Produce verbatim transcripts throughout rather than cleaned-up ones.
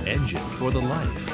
Engine for the Life。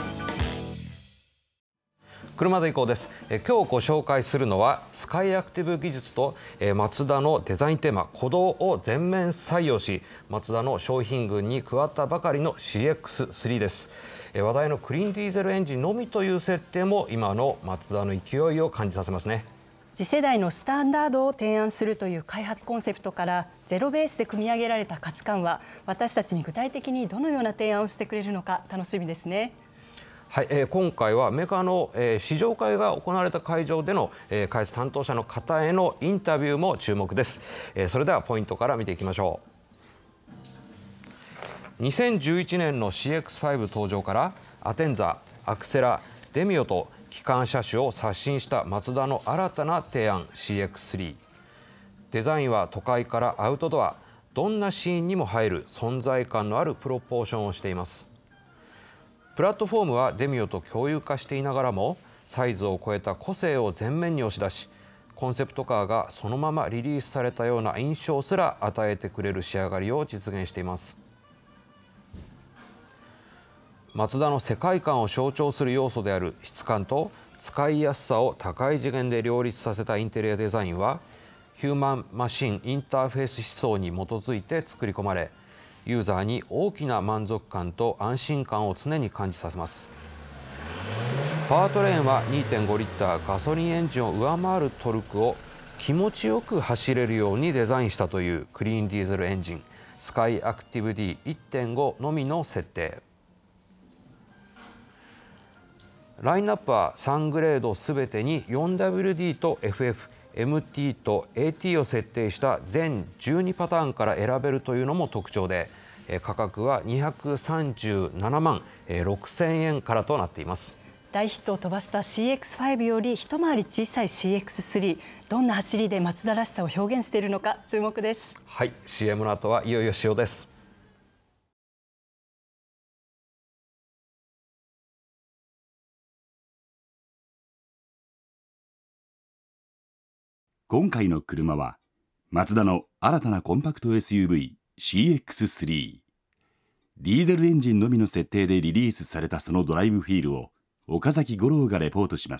車で行こうです。え今日ご紹介するのはスカイアクティブ技術とえマツダのデザインテーマ鼓動を全面採用し、マツダの商品群に加わったばかりの シーエックススリー です。え話題のクリーンディーゼルエンジンのみという設定も今のマツダの勢いを感じさせますね。 次世代のスタンダードを提案するという開発コンセプトからゼロベースで組み上げられた価値観は、私たちに具体的にどのような提案をしてくれるのか楽しみですね。 はい、えー、今回はメーカーの、えー、試乗会が行われた会場での、えー、開発担当者の方へのインタビューも注目です。えー、それではポイントから見ていきましょう。にせんじゅういちねんの シーエックスファイブ 登場からアテンザ、アクセラ、デミオと基幹車種を刷新したマツダの新たな提案 シーエックススリー。デザインは都会からアウトドア、どんなシーンにも入る存在感のあるプロポーションをしています。プラットフォームはデミオと共有化していながらも、サイズを超えた個性を前面に押し出し、コンセプトカーがそのままリリースされたような印象すら与えてくれる仕上がりを実現しています。マツダの世界観を象徴する要素である質感と使いやすさを高い次元で両立させたインテリアデザインは、ヒューマンマシンインターフェース思想に基づいて作り込まれ、ユーザーに大きな満足感と安心感を常に感じさせます。パワートレーンは にてんご リッターガソリンエンジンを上回るトルクを気持ちよく走れるようにデザインしたというクリーンディーゼルエンジンスカイアクティブ ディーいってんご のみの設定。ラインナップはさんグレードすべてに よんダブリューディー と エフエフ、エムティー と エーティー を設定した全じゅうにパターンから選べるというのも特徴で、価格はにひゃくさんじゅうななまんろくせんえんからとなっています。 大ヒットを飛ばした シーエックスファイブ より一回り小さい シーエックススリー、どんな走りでマツダらしさを表現しているのか注目です。 はい、シーエム の後はいよいよ使用です。 今回の車はマツダの新たなコンパクト エスユーブイ シーエックススリー。 ディーゼルエンジンのみの設定でリリースされたそのドライブフィールを岡崎五郎がレポートします。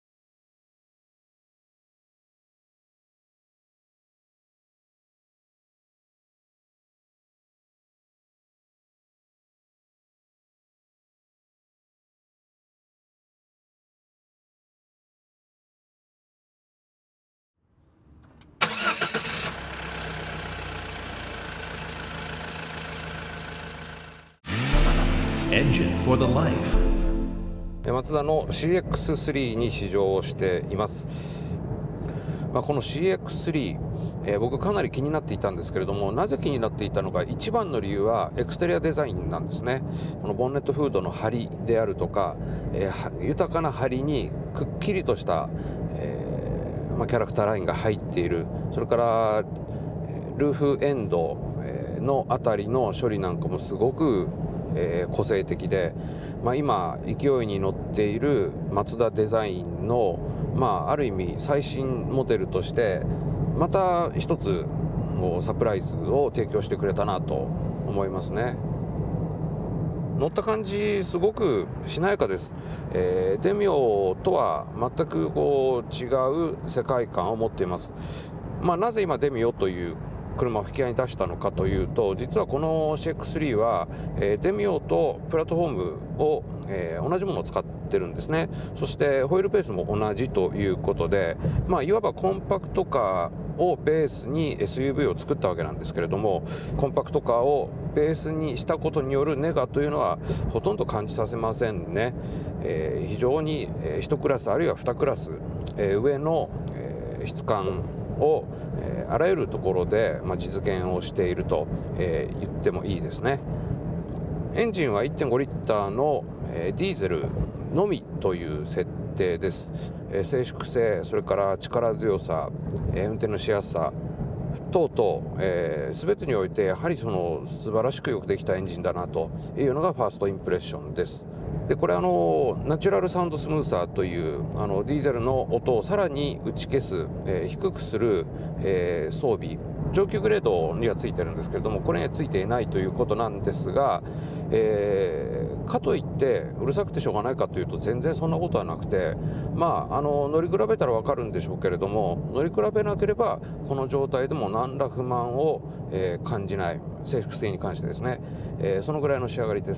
Engine for the Life。 マツダの シーエックススリー に試乗をしています。まあ、この シーエックススリー、えー、僕かなり気になっていたんですけれども、なぜ気になっていたのか、一番の理由はエクステリアデザインなんですね。このボンネットフードの張りであるとか、えー、豊かな張りにくっきりとした、えーまあ、キャラクターラインが入っている。それからルーフエンドのあたりの処理なんかもすごくえー、個性的で、まあ、今勢いに乗っているマツダデザインの、まあ、ある意味最新モデルとしてまた一つサプライズを提供してくれたなと思いますね。乗った感じすごくしなやかです。えー、デミオとは全くこう違う世界観を持っています。まあ、なぜ今デミオという車を引き合いに出したのかというと、実はこの シーエックススリー は、えー、デミオとプラットフォームを、えー、同じものを使ってるんですね。そしてホイールベースも同じということで、まあ、いわばコンパクトカーをベースに エスユーブイ を作ったわけなんですけれども、コンパクトカーをベースにしたことによるネガというのはほとんど感じさせませんね。えー、非常にいちクラスあるいはにクラス、えー、上の、えー、質感を、えー、あらゆるところで、まあ、実現をしていると、えー、言ってもいいですね。エンジンは いってんご リッターの、えー、ディーゼルのみという設定です。えー、静粛性、それから力強さ、えー、運転のしやすさ等々、えー、全てにおいてやはりその素晴らしくよくできたエンジンだなというのがファーストインプレッションです。でこれあのナチュラルサウンドスムーサーというあのディーゼルの音をさらに打ち消す、えー、低くする、えー、装備上級グレードにはついてるんですけれども、これにはついていないということなんですが、えー、かといってうるさくてしょうがないかというと全然そんなことはなくて、まあ、あの乗り比べたら分かるんでしょうけれども、乗り比べなければこの状態でも何ら不満を、えー、感じない、シーエックススリーに関してですね、えー、そのぐらいの仕上がりです。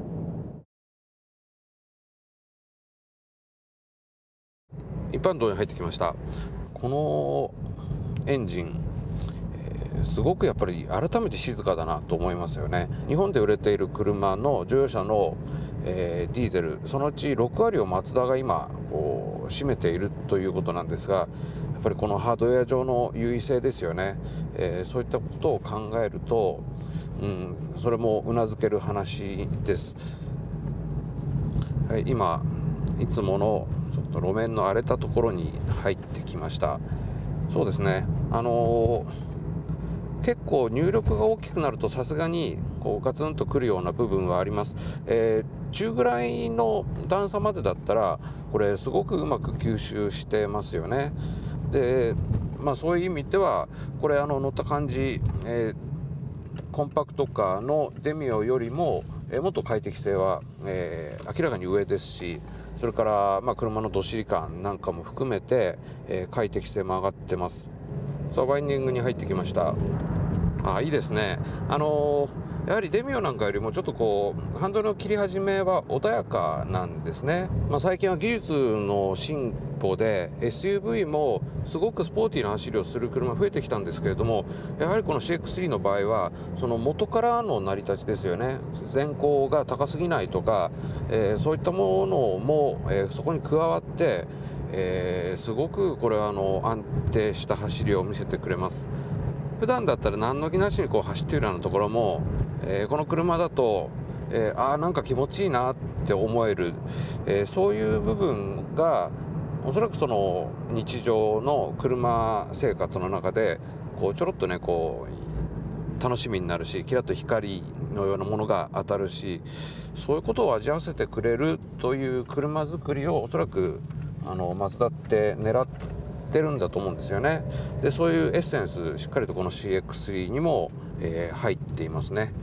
一般道に入ってきました。このエンジン、えー、すごくやっぱり改めて静かだなと思いますよね。日本で売れている車の乗用車の、えー、ディーゼル、そのうちろく割をマツダが今こう占めているということなんですが、やっぱりこのハードウェア上の優位性ですよね、えー、そういったことを考えると、うん、それもうなずける話です。はい、今いつものちょっと路面の荒れたところに入ってきました。そうですね、あのー、結構入力が大きくなるとさすがにこうガツンとくるような部分はあります。えー、中ぐらいの段差までだったらこれすごくうまく吸収してますよね。で、まあ、そういう意味ではこれあの乗った感じ、えー、コンパクトカーのデミオよりも、えー、もっと快適性は、えー、明らかに上ですし、それから、まあ、車のどっしり感なんかも含めて、えー、快適性も上がってます。さあワインディングに入ってきました。あ、いいですね。あのー、やはりデミオなんかよりもちょっとこうハンドルの切り始めは穏やかなんですね。まあ、最近は技術の進歩で エスユーブイ もすごくスポーティーな走りをする車増えてきたんですけれども、やはりこの シーエックススリー の場合はその元からの成り立ちですよね。前高が高すぎないとか、えー、そういったものも、えー、そこに加わって、えー、すごくこれはあの安定した走りを見せてくれます。普段だったら何の気なしにこう走っているようなところも、えー、この車だと、えー、あーなんか気持ちいいなって思える、えー、そういう部分がおそらくその日常の車生活の中でこうちょろっとねこう楽しみになるし、キラッと光のようなものが当たるし、そういうことを味わわせてくれるという車作りをおそらくあのマツダって狙ってるんだと思うんですよね。でそういうエッセンスしっかりとこの シーエックススリー にも、えー、入っていますね。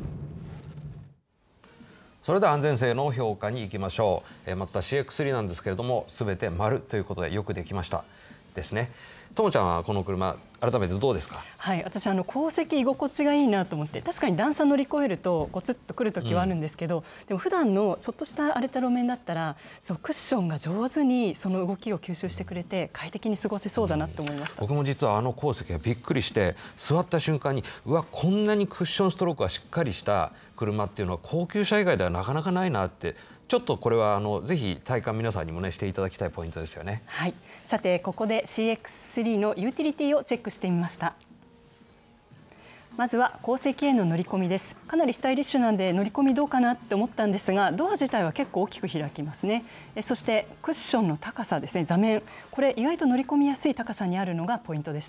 それでは安全性の評価に行きましょう。えー、マツダ シーエックススリー なんですけれども、全て丸ということでよくできましたですね。ともちゃんはこの車改めてどうですか？ はい、私あの後席居心地がいいなと思って、確かに段差乗り越えるとゴツッとくる時はあるんですけど、うん、でも普段のちょっとした荒れた路面だったらそうクッションが上手にその動きを吸収してくれて快適に過ごせそうだなと思いました。 僕も実はあの後席はびっくりして、座った瞬間にうわこんなにクッションストロークがしっかりした車っていうのは高級車以外ではなかなかないなって、ちょっとこれはあのぜひ体感皆さんにもねしていただきたいポイントですよね。 はい、さてここで シーエックススリー のユーティリティをチェックしてみました。まずは後席への乗り込みです。かなりスタイリッシュなんで乗り込みどうかなって思ったんですが、ドア自体は結構大きく開きますね。えそしてクッションの高さですね、座面、これ意外と乗り込みやすい高さにあるのがポイントでした。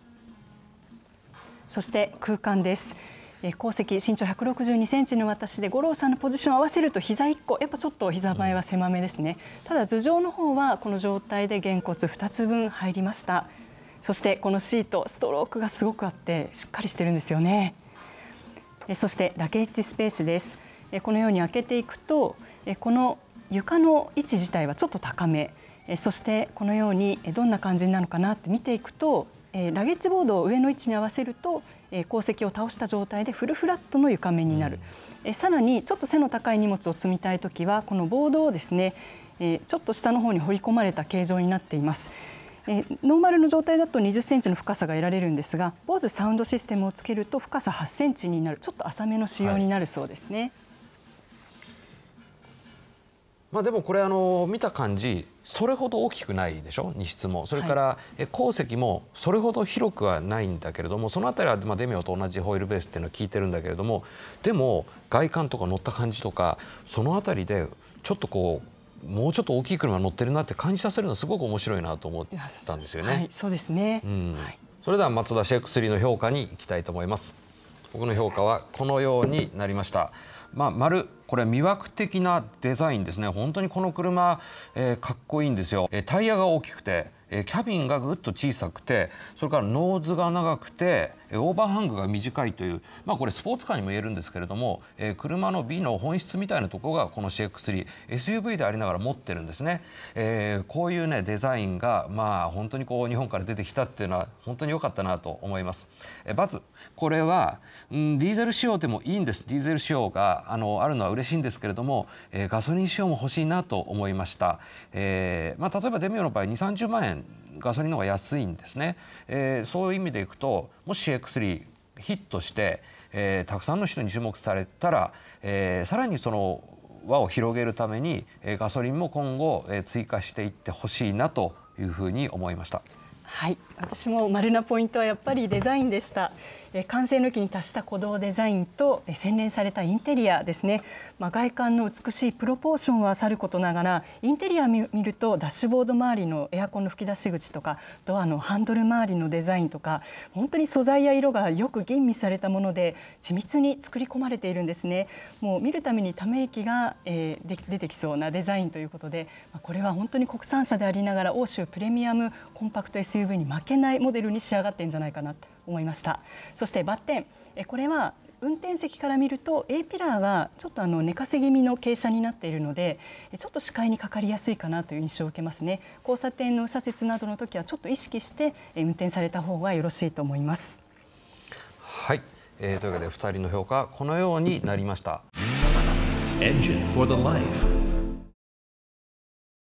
そして空間です。後席身長ひゃくろくじゅうにセンチの私で五郎さんのポジションを合わせると膝いっこ、やっぱちょっと膝前は狭めですね。ただ頭上の方はこの状態でげんこつふたつぶん入りました。そしてこのシート、ストロークがすごくあってしっかりしてるんですよね。そしてラゲッジスペースです。このように開けていくと、この床の位置自体はちょっと高め、そしてこのようにどんな感じなのかなって見ていくと、ラゲッジボードを上の位置に合わせると後席を倒した状態でフルフラットの床面になる。えさらにちょっと背の高い荷物を積みたいときはこのボードをですね、えちょっと下の方に掘り込まれた形状になっています。えノーマルの状態だとにじゅっセンチの深さが得られるんですが、ボーズサウンドシステムをつけると深さはちセンチになる、ちょっと浅めの仕様になるそうですね。はい、 まあでもこれあの見た感じそれほど大きくないでしょ、荷室も。それから後席もそれほど広くはないんだけれども、そのあたりはまあデミオと同じホイールベースっていうのは効いてるんだけれども、でも外観とか乗った感じとかそのあたりでちょっとこうもうちょっと大きい車乗ってるなって感じさせるのすごく面白いなと思ったんですよね。 はい、そうですね。 うん、はい、それではマツダ シーエックススリー の評価にいきたいと思います。僕の評価はこのようになりました。まあ、丸、これ魅惑的なデザインですね。本当にこの車、えー、かっこいいんですよ。えー、タイヤが大きくて、えー、キャビンがぐっと小さくて、それからノーズが長くて、 オーバーハングが短いという、まあ、これスポーツカーにも言えるんですけれども、えー、車の美の本質みたいなところがこの シーエックススリー エスユーブイ でありながら持ってるんですね。えー、こういうねデザインがまあ本当にこう日本から出てきたっていうのは本当に良かったなと思います。えー、まずこれは、うん、ディーゼル仕様でもいいんです。ディーゼル仕様があのあるのは嬉しいんですけれども、えー、ガソリン仕様も欲しいなと思いました。えーまあ、例えばデミオの場合にじゅう、さんじゅうまんえんガソリンの方が安いんですね。えー、そういう意味でいくともし シーエックススリー ヒットして、えー、たくさんの人に注目されたら、えー、さらにその輪を広げるために、えー、ガソリンも今後、えー、追加していってほしいなというふうに思いました。 はい、私も丸なポイントはやっぱりデザインでした。え完成の域に達した鼓動デザインとえ洗練されたインテリアですね。まあ、外観の美しいプロポーションはさることながら、インテリアを見るとダッシュボード周りのエアコンの吹き出し口とかドアのハンドル周りのデザインとか、本当に素材や色がよく吟味されたもので緻密に作り込まれているんですね。もう見るためにため息が、えー、で出てきそうなデザインということで、まあ、これは本当に国産車でありながら欧州プレミアムコンパクト エスユーブイ に負けないモデルに仕上がっているんじゃないかなと思いました。そしてバッテン、えこれは運転席から見ると A ピラーがちょっとあの寝かせ気味の傾斜になっているので、ちょっと視界にかかりやすいかなという印象を受けますね。交差点の右折などの時はちょっと意識して運転された方がよろしいと思います。 はい、えー、というわけでふたりの評価はこのようになりました。 Engine for the life